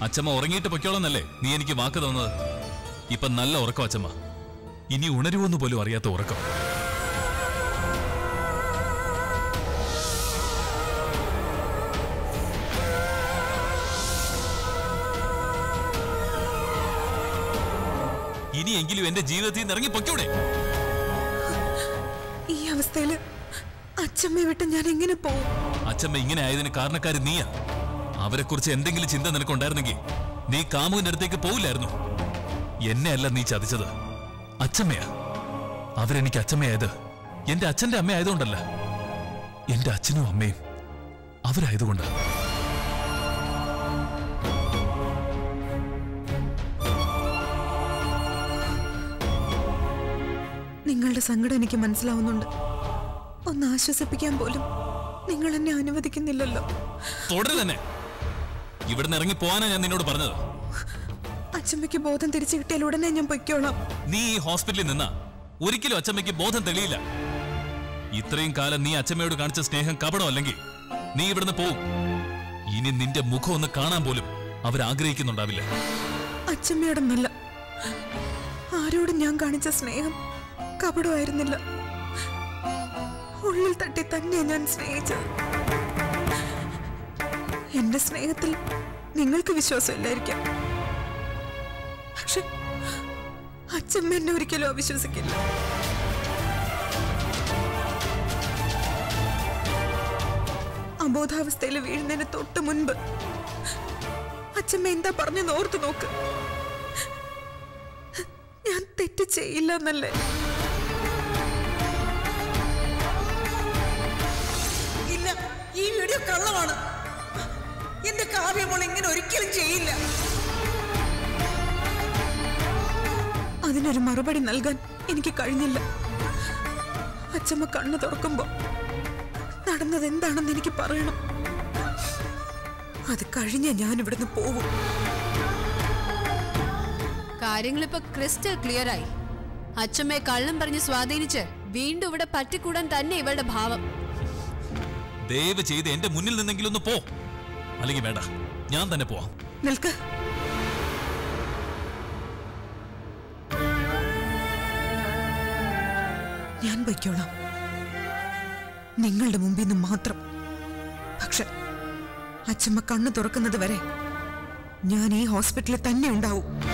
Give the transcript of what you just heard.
അച്ഛമ്മ ഉറങ്ങിയിട്ട് പൊയ്ക്കോളന്നല്ലേ നീ എനിക്ക് വാക്ക് തന്നത്. ഇപ്പൊ നല്ല ഉറക്കം അച്ഛമ്മ. ഇനി ഉണരുവെന്ന് പോലും അറിയാത്ത ഉറക്കം. ഇനിയെങ്കിലും എന്റെ ജീവിതത്തിൽ നിന്ന് ഇറങ്ങി പൊയ്ക്കൂടെ? ഈ അവസ്ഥയില് അച്ഛമ്മയെ വിട്ട് ഞാൻ എങ്ങനെ പോകും? അച്ഛമ്മ ഇങ്ങനെ ആയതിന് കാരണക്കാര് നീയാ. അവരെ കുറിച്ച് എന്തെങ്കിലും ചിന്ത നിനക്കുണ്ടായിരുന്നെങ്കിൽ നീ കാമുവിന്റെ അടുത്തേക്ക് പോവില്ലായിരുന്നു. എന്നെ അല്ല നീ ചതിച്ചത്, അച്ഛമ്മയാ. അവരെനിക്ക് അച്ഛമ്മയായത് എന്റെ അച്ഛന്റെ അമ്മ ആയതുകൊണ്ടല്ല, എന്റെ അച്ഛനും അമ്മയും അവരായതുകൊണ്ട്. നിങ്ങളുടെ സങ്കടം എനിക്ക് മനസ്സിലാവുന്നുണ്ട്. ഒന്ന് ആശ്വസിപ്പിക്കാൻ പോലും നിങ്ങൾ എന്നെ അനുവദിക്കുന്നില്ലല്ലോ. തുടരെ തന്നെ ഇവിടുന്ന് ഇറങ്ങി പോവാനാ ഞാൻ നിന്നോട് പറഞ്ഞത്. അച്ഛമ്മയ്ക്ക് ബോധം തിരിച്ചു കിട്ടിയാൽ ഉടനെ ഞാൻ പൊയ്ക്കോളാം. നീ ഈ ഹോസ്പിറ്റലിൽ നിന്നാ ഒരിക്കലും അച്ഛമ്മയ്ക്ക് ബോധം തെളിയില്ല. ഇത്രയും കാലം നീ അച്ഛമ്മയോട് കാണിച്ച സ്നേഹം കപടം അല്ലെങ്കിൽ നീ ഇവിടുന്ന് പോവും. ഇനി നിന്റെ മുഖം ഒന്ന് കാണാൻ പോലും അവരാഗ്രഹിക്കുന്നുണ്ടാവില്ല. അച്ഛമ്മയോടൊന്നല്ല, ആരോടും ഞാൻ കാണിച്ച സ്നേഹം കപടമായിരുന്നില്ല. ഉള്ളിൽ തട്ടി തന്നെ ഞാൻ സ്നേഹിച്ചത്. എന്റെ സ്നേഹത്തിൽ നിങ്ങൾക്ക് വിശ്വാസമില്ലായിരിക്കാം, പക്ഷെ അച്ഛമ്മ എന്നെ ഒരിക്കലും അവിശ്വസിക്കില്ല. അബോധാവസ്ഥയിൽ വീഴുന്നതിന് തൊട്ട് മുൻപ് അച്ഛമ്മ എന്താ പറഞ്ഞെന്ന് ഓർത്തു നോക്ക്. ഞാൻ തെറ്റ് ചെയ്യില്ല എന്നല്ലേ? ഇല്ല, ഈ വീഡിയോ കള്ളമാണ്. എന്റെ കാവ്യമോൾ ഇങ്ങനെ ഒരിക്കലും ചെയ്യില്ല. അതിനൊരു മറുപടി നൽകാൻ എനിക്ക് കഴിഞ്ഞില്ല. അച്ഛമ്മ കണ്ണു തുറക്കുമ്പോ നടന്നത് എന്താണെന്ന് എനിക്ക് പറയണം. അത് കഴിഞ്ഞ ഞാൻ ഇവിടുന്ന് പോവും. കാര്യങ്ങളിപ്പോ ക്രിസ്റ്റൽ ക്ലിയർ ആയി. അച്ഛമ്മയെ കള്ളം പറഞ്ഞ് സ്വാധീനിച്ച് വീണ്ടും ഇവിടെ പറ്റിക്കൂടാൻ തന്നെ ഇവളുടെ ഭാവം. ദയവ് ചെയ്ത് എന്റെ മുന്നിൽ നിന്നെങ്കിലും ഒന്ന് പോ, അല്ലെങ്കിൽ വേണ്ട, ഞാൻ തന്നെ പോവാം. നിൽക്ക്. ഞാൻ പൊയ്ക്കോളാം, നിങ്ങളുടെ മുമ്പിൽ നിന്ന് മാത്രം. പക്ഷെ അച്ഛമ്മ കണ്ണു തുറക്കുന്നത് വരെ ഞാൻ ഈ ഹോസ്പിറ്റലിൽ തന്നെ ഉണ്ടാവും.